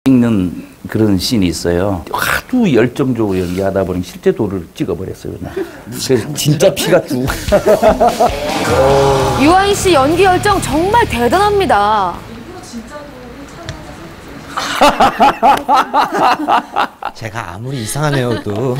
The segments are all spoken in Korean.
읽는 그런 씬이 있어요. 하도 열정적으로 연기하다 보니 실제 돌을 찍어버렸어요. 그냥. 그래서 진짜 피가 쭉. 유아인 씨 연기 열정 정말 대단합니다. 제가 아무리 이상한 애여도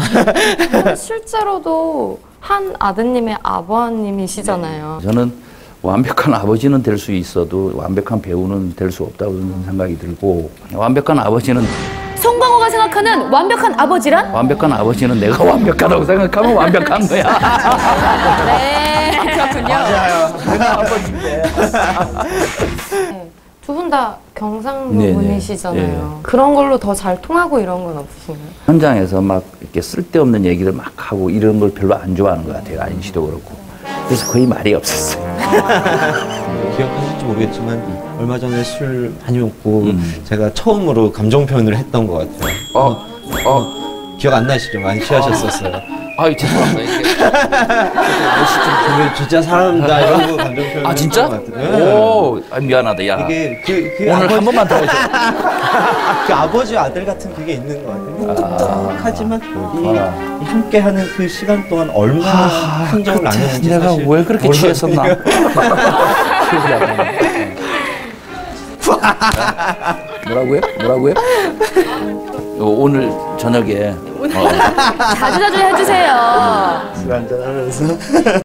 실제로도 한 아드님의 아버님이시잖아요. 저는 완벽한 아버지는 될 수 있어도 완벽한 배우는 될 수 없다고 생각이 들고, 완벽한 아버지는 송강호가 생각하는 완벽한 아버지란? 완벽한 아버지는 내가 완벽하다고 생각하면 완벽한 거야. 네, 그렇군요. 맞아요. 내가 아버지인데. 두 분 다 경상도 네네. 분이시잖아요. 네. 그런 걸로 더 잘 통하고 이런 건 없으신가요? 현장에서 막 이렇게 쓸데없는 얘기를 막 하고 이런 걸 별로 안 좋아하는 것 같아요. 아인 씨도 그렇고. 그래서 거의 말이 없었어요. 기억하실지 모르겠지만 얼마 전에 술 많이 먹고 제가 처음으로 감정 표현을 했던 것 같아요. 기억 안 나시죠? 많이 취하셨었어요. 아유, 죄송합니다. 이게. 그게 진짜 사랑한다 이런 거 감정 표현. 아, 진짜? 오, 아, 미안하다, 야. 이게 그 오늘 아버지, 한 번만 더 해줘. 그 아버지와 아들 같은 그게 있는 것 같아요. 똑똑하지만 이 함께하는 그 시간 동안 얼마나 흔적을 남겼는지 내가 사실 왜 그렇게 취했었나? 기억이 안 나네. 뭐라고요? 뭐라고요? 오늘 저녁에 자주자주 해주세요. 술 한잔 하면서